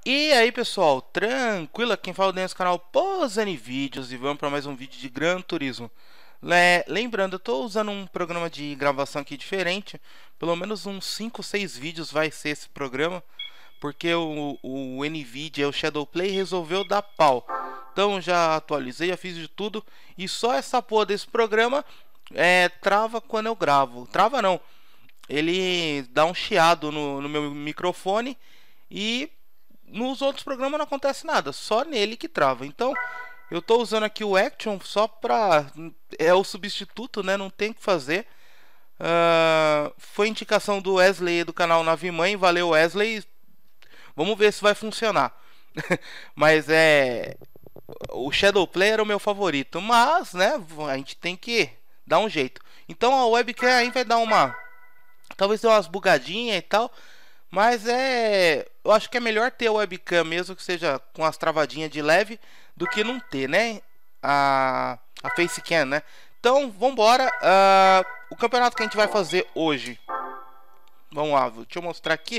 E aí pessoal, tranquilo? Quem fala dentro do canal Posani Vídeos e vamos para mais um vídeo de Gran Turismo. Lembrando, eu estou usando um programa de gravação aqui diferente. Pelo menos uns 5 ou 6 vídeos vai ser esse programa, porque o NVIDIA, o Shadowplay, resolveu dar pau. Então já atualizei, já fiz de tudo. E só essa porra desse programa trava quando eu gravo. Trava não, ele dá um chiado no meu microfone. E nos outros programas não acontece nada, só nele que trava. Então eu estou usando aqui o Action só para... é o substituto, né? Não tem o que fazer. Foi indicação do Wesley do canal Nave Mãe. Valeu, Wesley. Vamos ver se vai funcionar. Mas o Shadowplay era o meu favorito. Mas, né, a gente tem que dar um jeito. Então a webcam aí vai dar uma... talvez dê umas bugadinhas e tal. Mas eu acho que é melhor ter a webcam mesmo, que seja com as travadinhas de leve, do que não ter, né? A facecam, né? Então, vambora. O campeonato que a gente vai fazer hoje. Vamos lá, deixa eu mostrar aqui.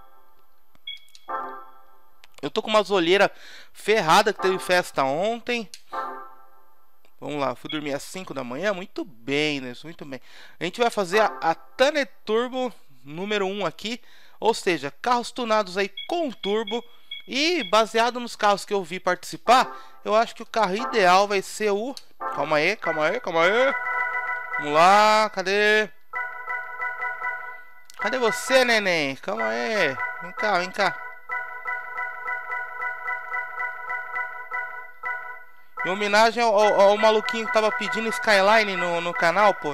Eu tô com uma olheiras ferrada, que teve festa ontem. Vamos lá, fui dormir às 5 da manhã. Muito bem, né? Muito bem. A gente vai fazer a Tuner Turbo número 1 aqui. Ou seja, carros tunados aí com turbo. E baseado nos carros que eu vi participar, eu acho que o carro ideal vai ser o... Calma aí, calma aí, calma aí. Vamos lá, cadê? Cadê você, neném? Calma aí. Vem cá, vem cá. Em homenagem ao maluquinho que tava pedindo Skyline no canal, pô.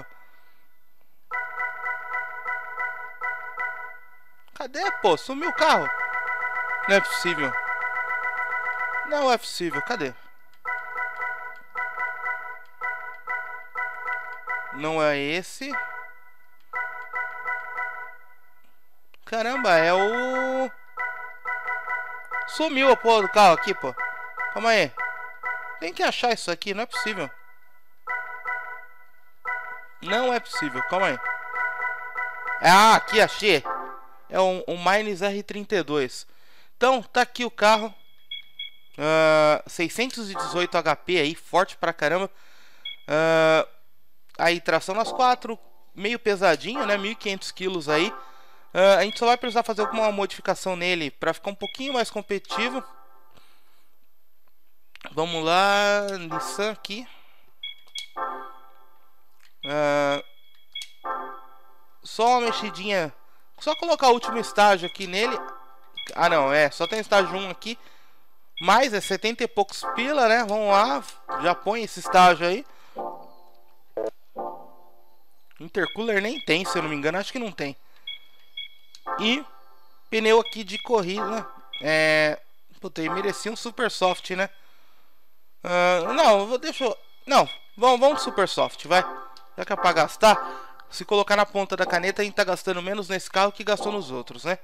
Cadê, pô? Sumiu o carro. Não é possível. Não é possível. Cadê? Não é esse. Caramba, é o... Sumiu a porra do carro aqui, pô. Calma aí. Tem que achar isso aqui. Não é possível. Não é possível. Calma aí. Ah, aqui achei. É um Mines R32. Então, tá aqui o carro. 618 HP aí, forte pra caramba. Aí, tração nas 4. Meio pesadinho, né? 1.500 quilos aí. A gente só vai precisar fazer alguma modificação nele pra ficar um pouquinho mais competitivo. Vamos lá, Nissan aqui. Só uma mexidinha. Só colocar o último estágio aqui nele. Ah não, só tem o estágio 1 aqui. Mas é 70 e poucos pila, né? Vamos lá, já põe esse estágio aí. Intercooler nem tem, se eu não me engano, acho que não tem. E pneu aqui de corrida. Puta, merecia um super soft, né? Não, deixa eu... Não, vamos super soft, vai. Já que é pra gastar. Se colocar na ponta da caneta, a gente tá gastando menos nesse carro que gastou nos outros, né?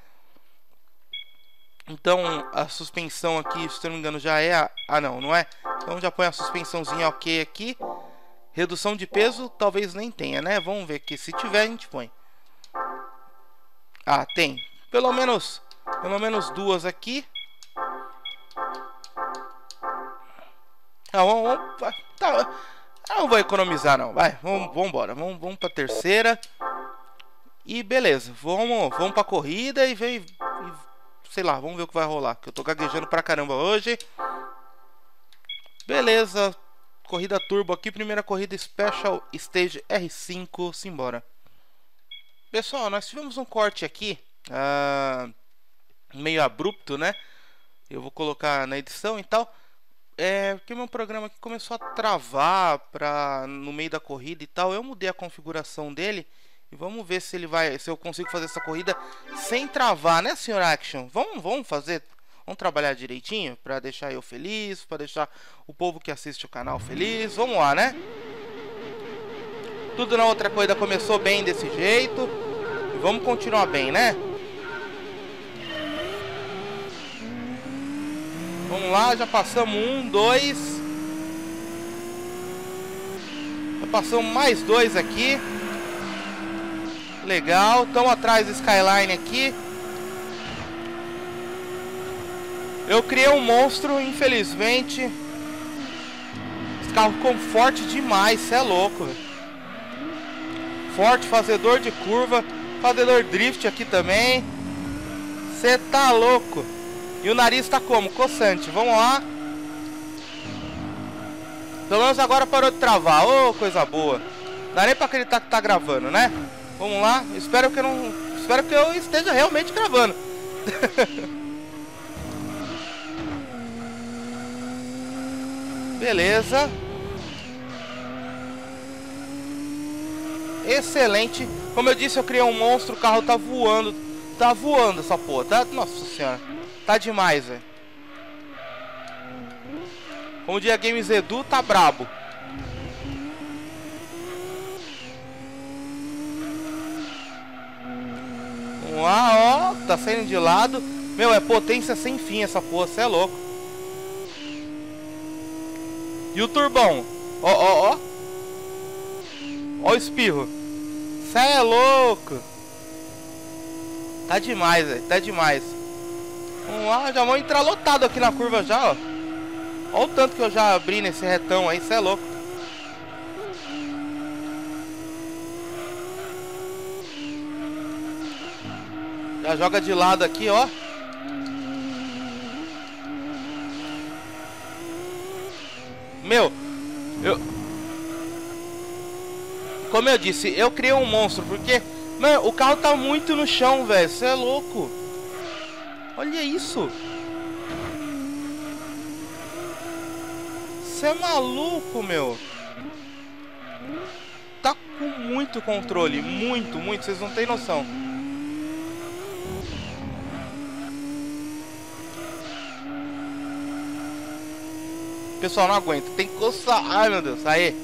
Então, a suspensão aqui, se eu não me engano, já é... Ah, não é? Então já põe a suspensãozinha ok aqui. Redução de peso, talvez nem tenha, né? Vamos ver aqui. Se tiver, a gente põe. Ah, tem. Pelo menos duas aqui. Tá... Eu não vou economizar não, vai, vamos embora, vamos pra terceira. E beleza, vamos pra corrida e vem, sei lá, vamos ver o que vai rolar, que eu tô gaguejando pra caramba hoje. Beleza, corrida turbo aqui, primeira corrida Special Stage R5, simbora. Pessoal, nós tivemos um corte aqui, meio abrupto, né? Eu vou colocar na edição e tal. Porque meu programa aqui começou a travar no meio da corrida e tal. Eu mudei a configuração dele e vamos ver se eu consigo fazer essa corrida sem travar, né, senhor Action? Vamos fazer, vamos trabalhar direitinho para deixar eu feliz, para deixar o povo que assiste o canal feliz. Vamos lá, né? Tudo na outra corrida começou bem desse jeito e vamos continuar bem, né? Vamos lá, já passamos 1, 2. Já passamos mais 2 aqui. Legal, estamos atrás do Skyline aqui. Eu criei um monstro, infelizmente. Esse carro ficou forte demais, cê é louco, velho. Forte, fazedor de curva, fazedor drift aqui também. Cê tá louco. E o nariz tá como? Coçante. Vamos lá. Pelo menos agora parou de travar. Ô, coisa boa. Não dá nem pra acreditar que tá gravando, né? Vamos lá. Espero que eu esteja realmente gravando. Beleza. Excelente. Como eu disse, eu criei um monstro. O carro tá voando. Tá voando essa porra. Tá... Nossa senhora. Tá demais, velho. Como diria Games Edu, tá brabo. Vamos lá, ó. Tá saindo de lado. Meu, é potência sem fim essa porra. Cê é louco. E o turbão. Ó, ó, ó. Ó o espirro. Cê é louco. Tá demais, velho. Tá demais. Vamos lá, já vamos entrar lotado aqui na curva já, ó. Olha o tanto que eu já abri nesse retão aí, cê é louco. Já joga de lado aqui, ó. Meu, como eu disse, eu criei um monstro, porque, mano, o carro tá muito no chão, velho. Cê é louco. Olha isso. Você é maluco, meu. Tá com muito controle. Muito, muito. Vocês não tem noção. Pessoal, não aguenta. Tem que coçar. Ai, meu Deus. Aí.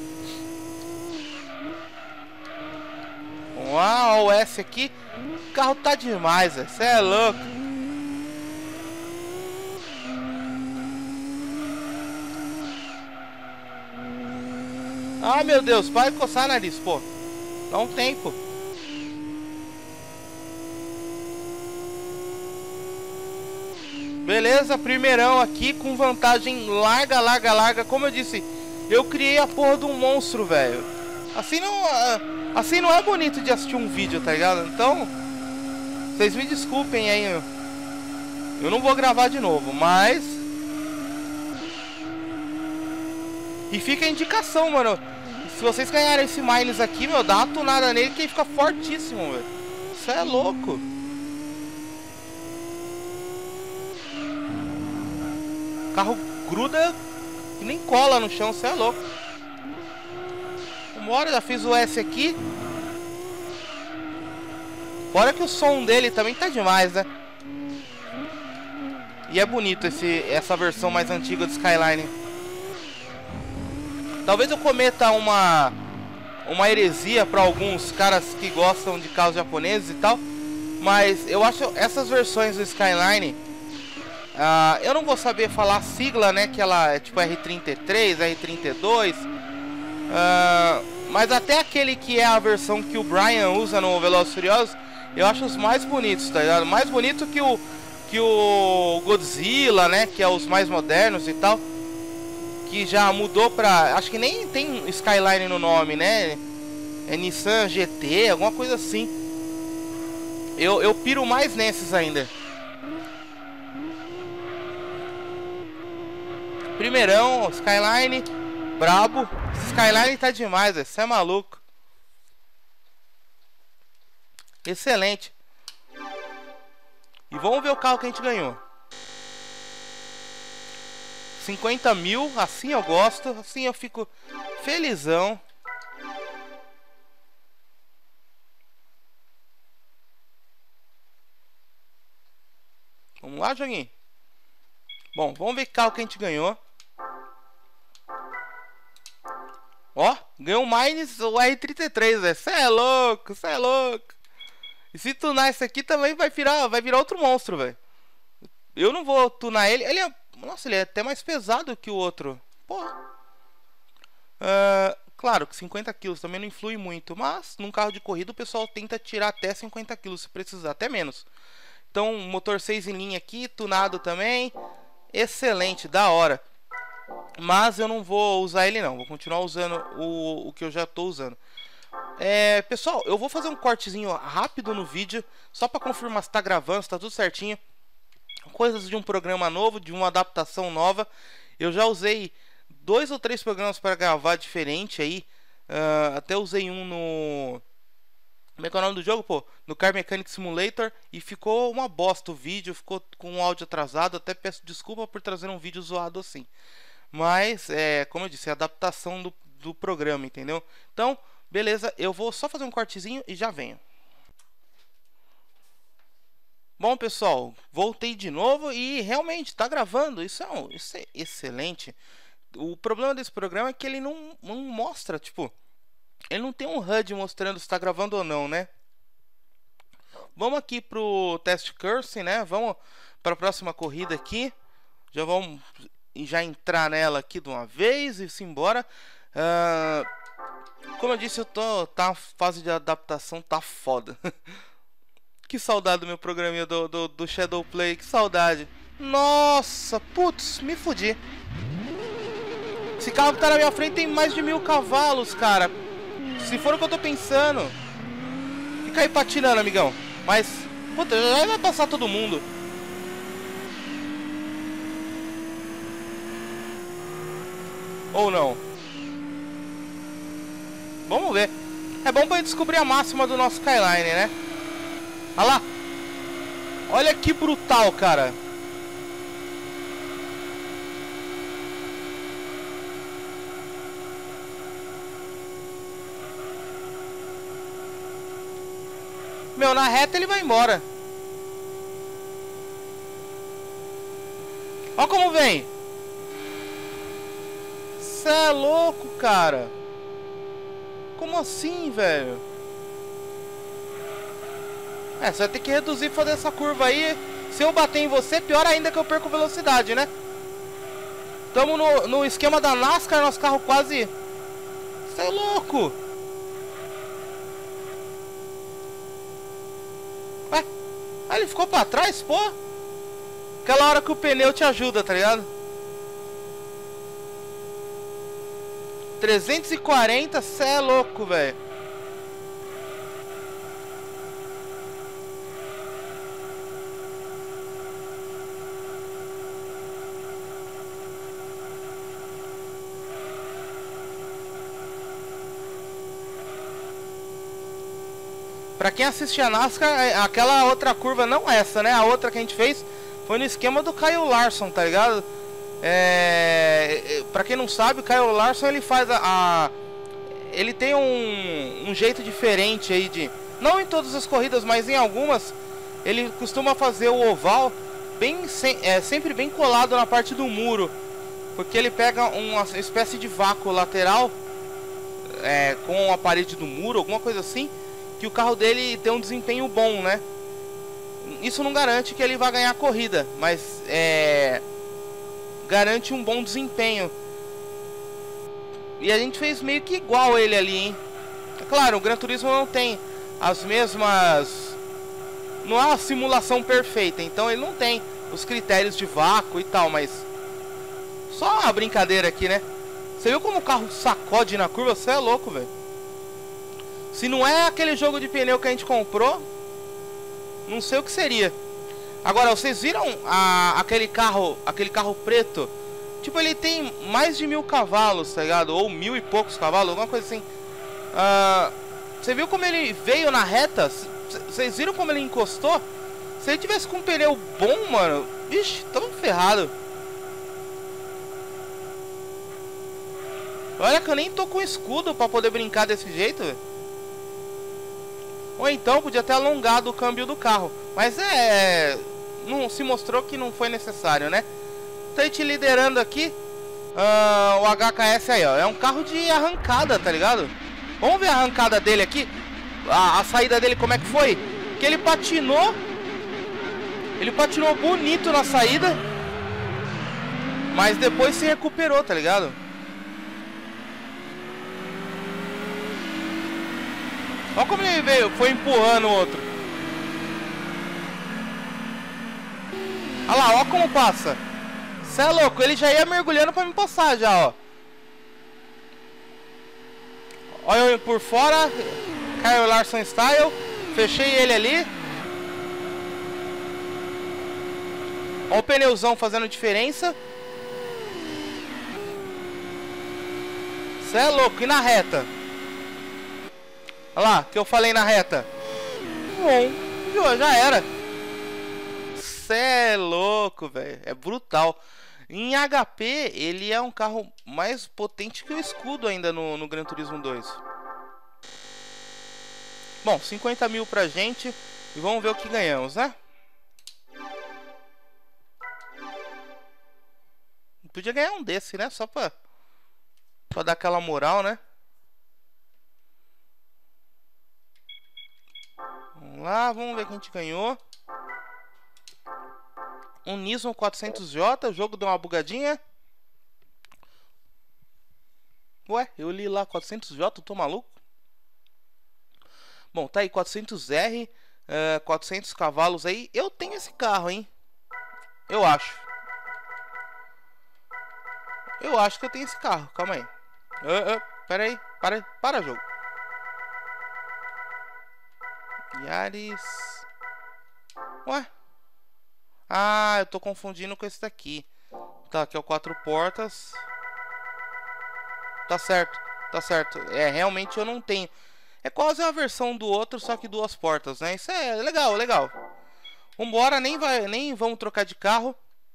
Uau, o S aqui. O carro tá demais, velho. Você é louco. Ai, meu Deus, para de coçar o nariz, pô. Dá um tempo. Beleza, primeirão aqui com vantagem larga, larga, larga. Como eu disse, eu criei a porra de um monstro, velho. Assim não é bonito de assistir um vídeo, tá ligado? Então, vocês me desculpem aí. Eu não vou gravar de novo, mas... E fica a indicação, mano. Se vocês ganharem esse Mines aqui, meu, dá uma tunada nele que ele fica fortíssimo, velho. Isso é louco. O carro gruda e nem cola no chão, isso é louco. Vambora, já fiz o S aqui. Fora que o som dele também tá demais, né? E é bonito essa versão mais antiga do Skyline. Talvez eu cometa uma heresia para alguns caras que gostam de carros japoneses e tal, mas eu acho essas versões do Skyline, eu não vou saber falar a sigla, né, que ela é tipo R33, R32, mas até aquele que é a versão que o Brian usa no Velozes e Furiosos, eu acho os mais bonitos, tá ligado? Mais bonito que o Godzilla, né, que é os mais modernos e tal. Que já mudou pra... Acho que nem tem Skyline no nome, né? É Nissan GT, alguma coisa assim. Eu piro mais nesses ainda. Primeirão, Skyline. Brabo. Skyline tá demais, velho. Você é maluco. Excelente. E vamos ver o carro que a gente ganhou. 50 mil, assim eu gosto, assim eu fico felizão. Vamos lá, joguinho. Bom, vamos ver que carro que a gente ganhou. Ó, ganhou mais o R33, velho. Cê é louco, cê é louco. E se tunar esse aqui também vai virar outro monstro, velho. Eu não vou tunar ele. Ele é... Nossa, ele é até mais pesado que o outro. Porra. Claro que 50 kg também não influi muito. Mas num carro de corrida o pessoal tenta tirar até 50 kg se precisar. Até menos. Então motor 6 em linha aqui. Tunado também. excelente, da hora. Mas eu não vou usar ele não, vou continuar usando o que eu já tô usando. Pessoal, eu vou fazer um cortezinho rápido no vídeo, só para confirmar se tá gravando, se tá tudo certinho. Coisas de um programa novo, de uma adaptação nova. Eu já usei 2 ou 3 programas para gravar diferente aí. Até usei um no... Como é que é o nome do jogo, pô? No Car Mechanic Simulator. E ficou uma bosta o vídeo, ficou com um áudio atrasado. Até peço desculpa por trazer um vídeo zoado assim. Mas, como eu disse, é a adaptação do programa, entendeu? Então, beleza, eu vou só fazer um cortezinho e já venho. Bom, pessoal, voltei de novo e realmente tá gravando. Isso é excelente. O problema desse programa é que ele não mostra, tipo, ele não tem um HUD mostrando se está gravando ou não, né? Vamos aqui pro test curse, né? Vamos para a próxima corrida aqui. Já vamos entrar nela aqui de uma vez e simbora. Como eu disse, tá a fase de adaptação tá foda. Que saudade do meu programinha do Shadow Play, que saudade. Nossa, putz, me fudi. Esse carro que tá na minha frente tem mais de 1000 cavalos, cara. Se for o que eu tô pensando. Fica aí patinando, amigão. Mas, puta, já vai passar todo mundo. Ou não? Vamos ver. É bom pra gente descobrir a máxima do nosso Skyline, né? Olha lá. Olha que brutal, cara. Meu, na reta ele vai embora. Olha como vem. Cê é louco, cara. Como assim, velho? Você vai ter que reduzir e fazer essa curva aí. Se eu bater em você, pior ainda que eu perco velocidade, né? Tamo no esquema da NASCAR, nosso carro quase... Cê é louco. Ué? Ele ficou pra trás, pô? Aquela hora que o pneu te ajuda, tá ligado? 340, cê é louco, velho. Pra quem assiste a NASCAR, aquela outra curva, não essa, né? A outra que a gente fez foi no esquema do Kyle Larson, tá ligado? Pra quem não sabe, o Kyle Larson, ele faz ele tem um jeito diferente aí de... Não em todas as corridas, mas em algumas, ele costuma fazer o oval sempre bem colado na parte do muro. Porque ele pega uma espécie de vácuo lateral com a parede do muro, alguma coisa assim, que o carro dele tem um desempenho bom, né? Isso não garante que ele vai ganhar a corrida, mas garante um bom desempenho. E a gente fez meio que igual ele ali, hein? É claro, o Gran Turismo não tem as mesmas... Não é uma simulação perfeita, então ele não tem os critérios de vácuo e tal, mas... Só uma brincadeira aqui, né? Você viu como o carro sacode na curva? Você é louco, velho. Se não é aquele jogo de pneu que a gente comprou, não sei o que seria. Agora, vocês viram aquele carro preto? Tipo, ele tem mais de 1000 cavalos, tá ligado? Ou 1000 e poucos cavalos, alguma coisa assim. Você viu como ele veio na reta? Vocês viram como ele encostou? Se ele tivesse com um pneu bom, mano, vixe, tamo ferrado. Olha que eu nem tô com escudo pra poder brincar desse jeito, velho. Ou então podia ter alongado o câmbio do carro. Mas não se mostrou que não foi necessário, né? Tô te liderando aqui. O HKS aí, ó. É um carro de arrancada, tá ligado? Vamos ver a arrancada dele aqui. A saída dele como é que foi? Que ele patinou. Ele patinou bonito na saída. Mas depois se recuperou, tá ligado? Olha como ele veio, foi empurrando o outro. Olha lá, olha como passa. Cê é louco, ele já ia mergulhando pra me passar já, ó. Olha eu por fora. Kyle Larson Style. Fechei ele ali. Olha o pneuzão fazendo diferença. Cê é louco, e na reta? Olha lá, que eu falei na reta. Bom, já era. Cê é louco, velho. É brutal. Em HP, ele é um carro mais potente que o escudo ainda no Gran Turismo 2. Bom, 50 mil pra gente. E vamos ver o que ganhamos, né? Podia ganhar um desse, né? Só pra dar aquela moral, né? Vamos lá, vamos ver quem a gente ganhou. Um Nissan 400J, o jogo deu uma bugadinha. Ué, eu li lá 400J, tô maluco? Bom, tá aí 400R, 400 cavalos aí. Eu tenho esse carro, hein? Eu acho. Eu acho que eu tenho esse carro, calma aí. Pera aí, para jogo. Yaris. Ué? Ah, eu tô confundindo com esse daqui. Tá, aqui é o 4 portas. Tá certo, tá certo. É, realmente eu não tenho. É quase a versão do outro, só que 2 portas, né? Isso é legal, legal. Vambora, nem vamos trocar de carro.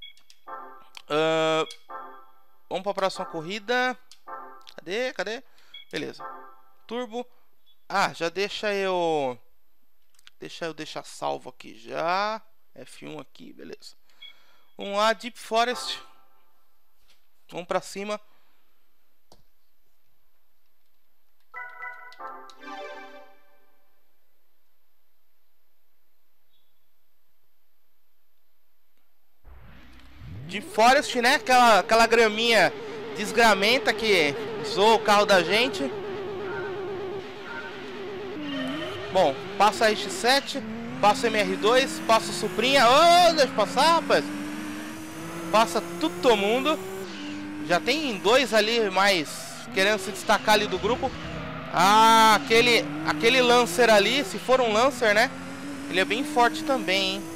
Vamos pra próxima corrida. Cadê? Beleza. Turbo. Ah, já deixa eu deixar salvo aqui já. F1 aqui, beleza. Vamos lá, Deep Forest. Vamos pra cima. Deep Forest, né? Aquela graminha desgramenta que zoou o carro da gente. Bom, passa a RX-7, passa o MR2, passa o Suprinha. Oh, deixa eu passar, rapaz. Passa todo mundo. Já tem 2 ali mais querendo se destacar ali do grupo. Ah, aquele Lancer ali, se for um Lancer, né? Ele é bem forte também, hein?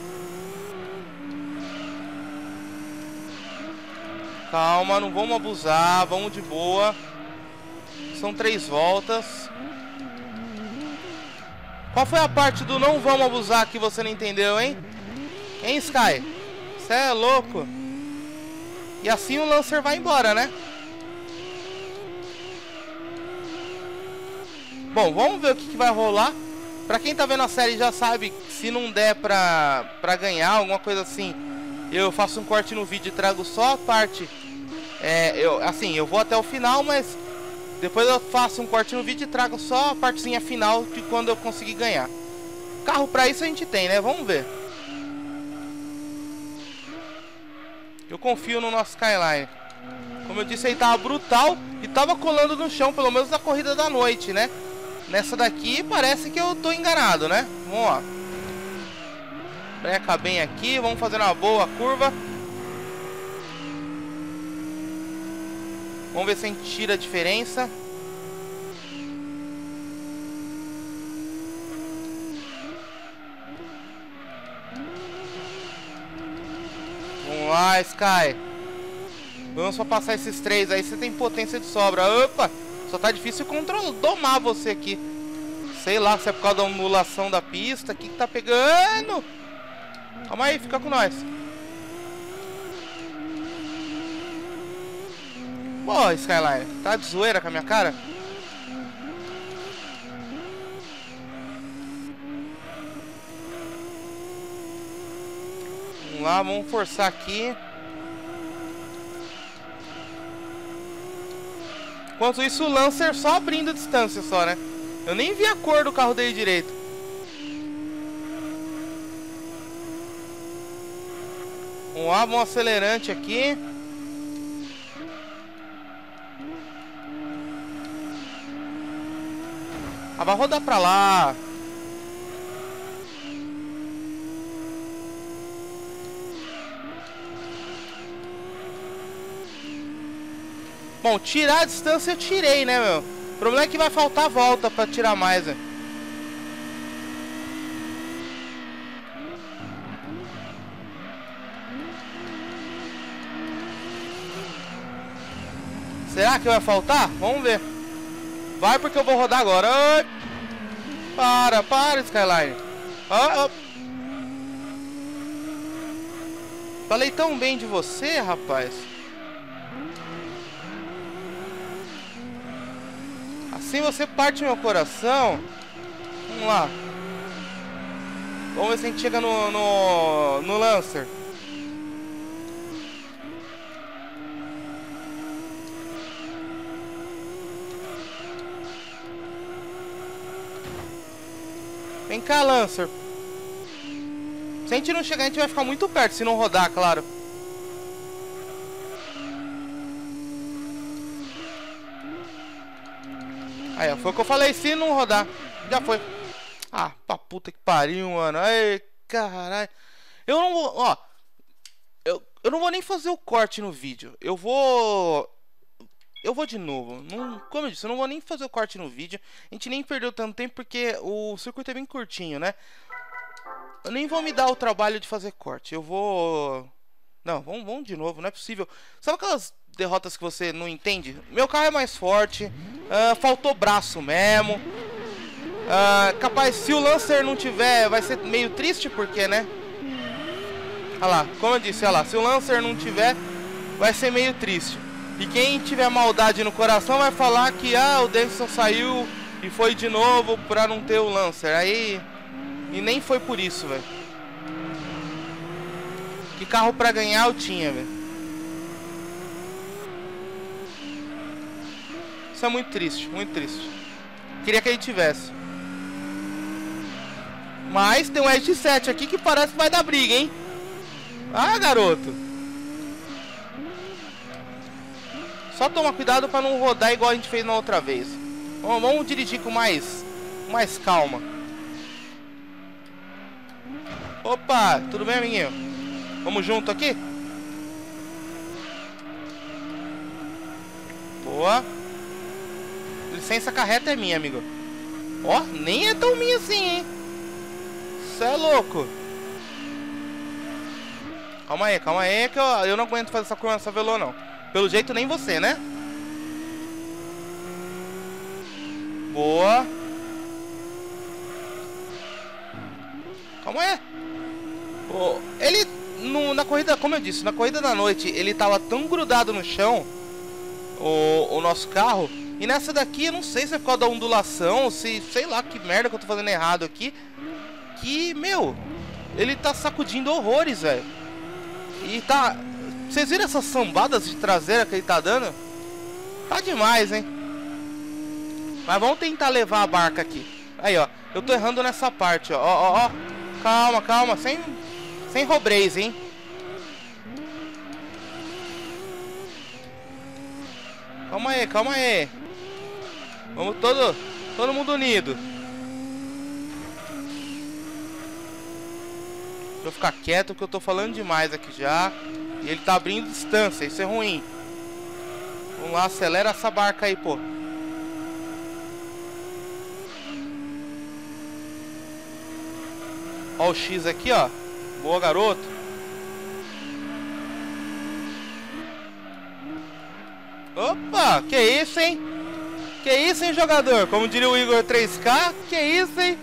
Calma, não vamos abusar, vamos de boa. São 3 voltas. Qual foi a parte do não vamos abusar que você não entendeu, hein? Hein, Sky? Você é louco. E assim o Lancer vai embora, né? Bom, vamos ver o que vai rolar. Pra quem tá vendo a série já sabe, se não der pra ganhar, alguma coisa assim, eu faço um corte no vídeo e trago só a parte. Eu vou até o final, mas depois eu faço um corte no vídeo e trago só a partezinha final de quando eu conseguir ganhar. Carro pra isso a gente tem, né? Vamos ver. Eu confio no nosso Skyline. Como eu disse, ele tava brutal e tava colando no chão, pelo menos na corrida da noite, né? Nessa daqui parece que eu tô enganado, né? Vamos lá. Breca bem aqui, vamos fazer uma boa curva. Vamos ver se a gente tira a diferença. Vamos lá, Sky. Vamos só passar esses 3 aí, você tem potência de sobra. Opa, só tá difícil domar você aqui. Sei lá se é por causa da anulação da pista. O que tá pegando? Calma aí, fica com nós. Pô, Skyline, tá de zoeira com a minha cara? Vamos lá, vamos forçar aqui. Enquanto isso, o Lancer só abrindo distância só, né? Eu nem vi a cor do carro dele direito. Vamos lá, vamos acelerante aqui. Ah, vai rodar pra lá. Bom, tirar a distância eu tirei, né, meu? O problema é que vai faltar volta pra tirar mais, né? Será que vai faltar? Vamos ver. Vai, porque eu vou rodar agora. Ai. Para, Skyline. Falei tão bem de você, rapaz. Assim você parte meu coração. Vamos lá. Vamos ver se a gente chega no Lancer. Vem cá, Lancer. Se a gente não chegar, a gente vai ficar muito perto, se não rodar, claro. Aí, ó, foi o que eu falei, se não rodar. Já foi. Ah, pra puta que pariu, mano. Ai, caralho. Eu não vou, ó. Eu não vou nem fazer o corte no vídeo. Eu vou de novo. Não, como eu disse, eu não vou nem fazer o corte no vídeo. A gente nem perdeu tanto tempo porque o circuito é bem curtinho, né? Eu nem vou me dar o trabalho de fazer corte. Eu vou... Não, vamos de novo, não é possível. Sabe aquelas derrotas que você não entende? Meu carro é mais forte. Faltou braço mesmo. Capaz, se o Lancer não tiver, vai ser meio triste, porque, né? Olha lá, como eu disse, olha lá. Se o Lancer não tiver, vai ser meio triste. E quem tiver maldade no coração vai falar que o Denison saiu e foi de novo pra não ter o Lancer. Aí... E nem foi por isso, velho. Que carro pra ganhar eu tinha, velho. Isso é muito triste, muito triste. Queria que ele tivesse. Mas tem um Edge 7 aqui que parece que vai dar briga, hein? Ah, garoto. Só tomar cuidado pra não rodar igual a gente fez na outra vez. Vamos dirigir com mais calma. Opa, tudo bem, amiguinho? Vamos junto aqui? Boa. Licença carreta é minha, amigo. Ó, nem é tão minha assim, hein? Cê é louco. Calma aí que eu não aguento fazer essa curva nessa velô, não. Pelo jeito, nem você, né? Boa. Calma aí. Ele, na corrida, como eu disse, na corrida da noite, ele tava tão grudado no chão, o nosso carro. E nessa daqui, eu não sei se é por causa da ondulação, se, sei lá, que merda que eu tô fazendo errado aqui. Que, meu, ele tá sacudindo horrores, velho. E tá... Vocês viram essas sambadas de traseira que ele tá dando? Tá demais, hein? Mas vamos tentar levar a barca aqui. Aí, ó, eu tô errando nessa parte, ó. Calma, sem robreis, hein? Calma aí. Vamos todo mundo unido. Deixa eu ficar quieto porque eu tô falando demais aqui já. E ele tá abrindo distância, isso é ruim. Vamos lá, acelera essa barca aí, pô. Ó o X aqui, ó. Boa, garoto. Opa, que isso, hein? Que isso, hein, jogador? Como diria o Igor 3K, que isso, hein?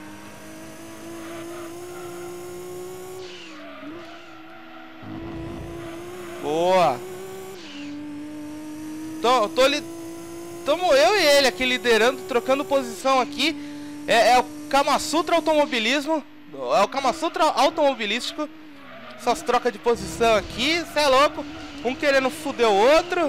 Boa. Tamo eu e ele aqui liderando, trocando posição aqui. É o Kama Sutra Automobilismo. É o Kama Sutra Automobilístico. Essas trocas de posição aqui, cê é louco. Um querendo foder o outro.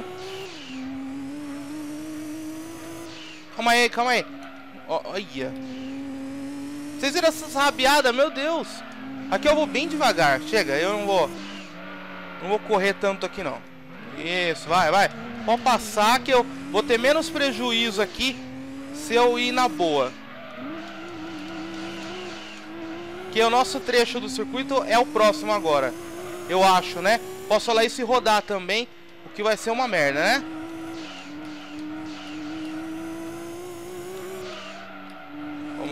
Calma aí. Olha. Vocês viram essas rabiadas? Meu Deus. Aqui eu vou bem devagar. Chega, eu não vou correr tanto aqui não. Isso, vai. Pode passar que eu vou ter menos prejuízo aqui se eu ir na boa. Que o nosso trecho do circuito é o próximo agora. Eu acho, né? Posso falar isso e rodar também, o que vai ser uma merda, né?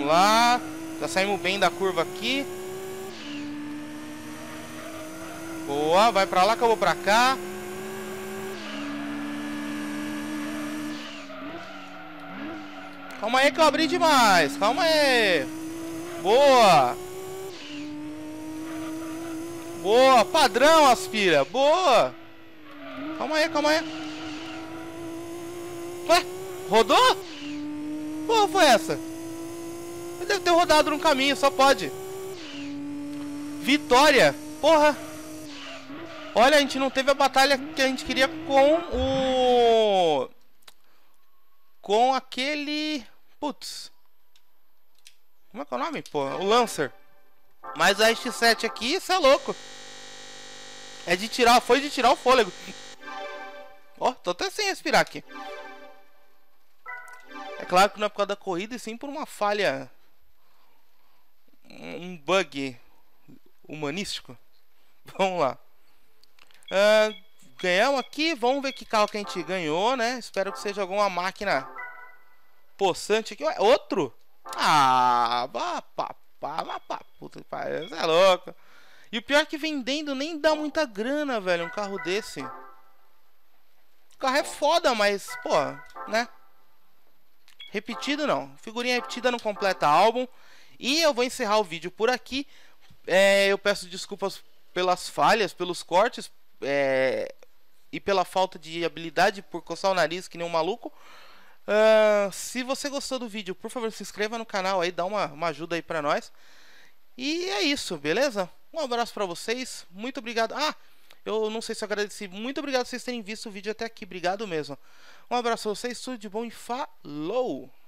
Vamos lá. Já saímos bem da curva aqui. Boa, vai pra lá que eu vou pra cá. Calma aí que eu abri demais. Calma aí. Boa. Boa, padrão, Aspira. Boa. Calma aí, calma aí. Ué, rodou? Porra, foi essa? Eu devo ter rodado no caminho, só pode. Vitória. Porra. Olha, a gente não teve a batalha que a gente queria com aquele... Putz. Como é que é o nome, pô? O Lancer. Mas a X7 aqui, isso é louco. É de tirar, foi de tirar o fôlego. Ó, tô até sem respirar aqui. É claro que não é por causa da corrida, e sim por uma falha. Um bug humanístico. Vamos lá. Ganhamos aqui. Vamos ver que carro que a gente ganhou, né? Espero que seja alguma máquina possante aqui. Ué, outro? Ah, puta que pariu, você é louco. E o pior é que vendendo nem dá muita grana, velho, um carro desse. O carro é foda, mas, pô, né? Repetido não. Figurinha repetida não completa álbum. E eu vou encerrar o vídeo por aqui. Eu peço desculpas pelas falhas, pelos cortes. E pela falta de habilidade por coçar o nariz que nem um maluco. Se você gostou do vídeo, por favor, se inscreva no canal aí, dá uma ajuda aí pra nós. E é isso, beleza? Um abraço pra vocês, muito obrigado. Eu não sei se eu agradeci, muito obrigado por vocês terem visto o vídeo até aqui, obrigado mesmo. Um abraço pra vocês, tudo de bom e falou!